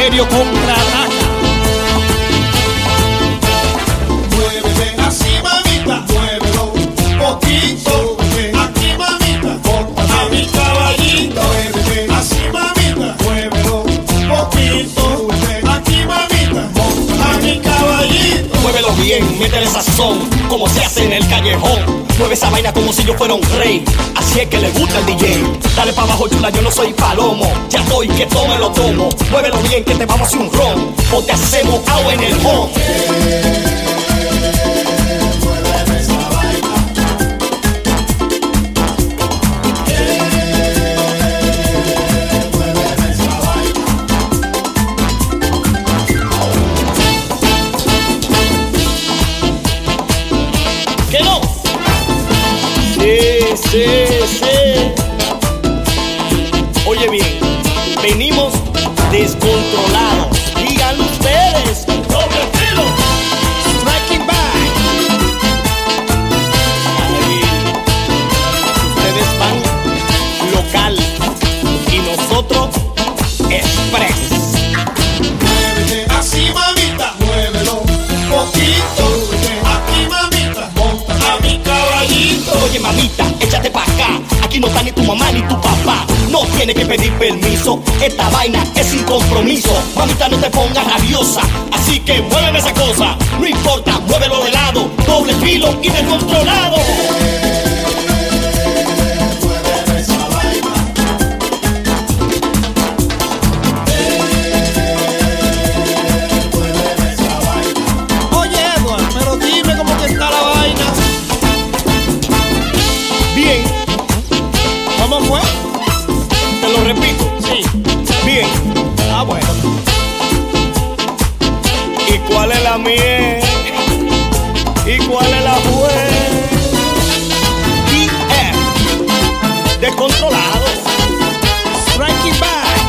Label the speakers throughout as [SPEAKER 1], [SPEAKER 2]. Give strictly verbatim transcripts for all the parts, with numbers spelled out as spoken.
[SPEAKER 1] Imperio contraataca.
[SPEAKER 2] Muévete así, mamita, muévelo poquito. Aquí, mamita, monta a mi caballito. Muévete así, mamita, muévelo poquito. Aquí, mamita, monta a mi caballito.
[SPEAKER 3] Muévelo bien, métele sazón, como se hace en el callejón. Mueve esa vaina como si yo fuera un rey, así es que le gusta el D J. Dale pa' abajo, chula, yo no soy palomo. Ya estoy que tome lo tomo. Muévelo bien que te vamos a hacer un ron, o te hacemos agua en el home.
[SPEAKER 2] Muéveme esa vaina. Muéveme esa vaina.
[SPEAKER 3] ¿Qué no? Sí, sí, sí. Oye bien, venimos descontrolados. Díganlo ustedes. Doble filo.
[SPEAKER 1] Striking back.
[SPEAKER 3] Ay, ustedes van local y nosotros express.
[SPEAKER 2] Muévete así, mamita, muévelo poquito. Aquí, mamita, monta a mi caballito.
[SPEAKER 3] Oye, mamita, échate pa' acá. Aquí no está ni tu mamá ni tu papá. No tiene que pedir permiso. Esta vaina es sin compromiso. Mamita, no te pongas rabiosa. Así que muéveme esa cosa. No importa, muévelo de lado. Doble filo y descontrolado.
[SPEAKER 2] Muéveme esa vaina. Muéveme esa vaina.
[SPEAKER 1] Oye, Edward, pero dime cómo que está la vaina.
[SPEAKER 3] Bien,
[SPEAKER 1] ¿Cómo fue?
[SPEAKER 3] te lo repito.
[SPEAKER 1] Sí.
[SPEAKER 3] Bien.
[SPEAKER 1] Ah, bueno.
[SPEAKER 3] ¿Y cuál es la miel? ¿Y cuál es la juez? D F. Descontrolado.
[SPEAKER 1] Striking back.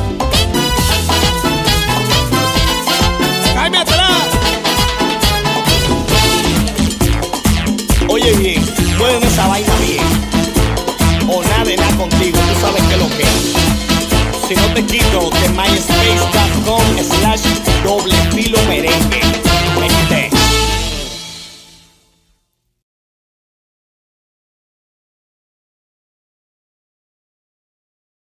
[SPEAKER 1] Cáeme atrás.
[SPEAKER 3] Oye bien, muéveme esa vaina bien. O nada de nada contigo.